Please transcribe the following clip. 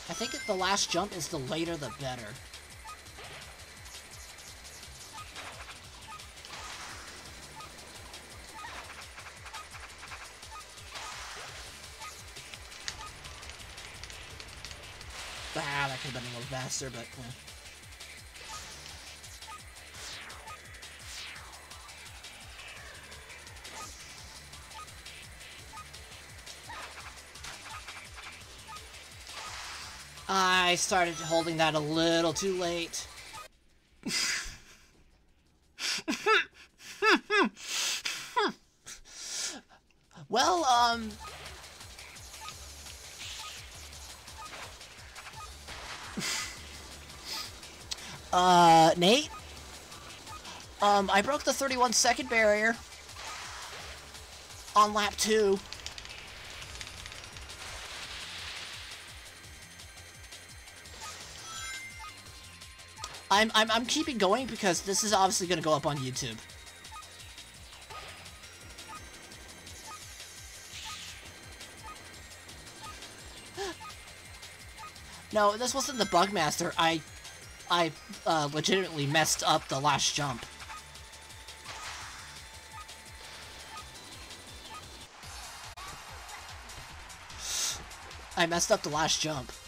I think the last jump is the later the better. Ah, that could have been a little faster, but... Yeah. I started holding that a little too late. Well, Nate? I broke the 31-second barrier on lap 2. I'm keeping going because this is obviously going to go up on YouTube. No, this wasn't the Bugmaster. I legitimately messed up the last jump. I messed up the last jump.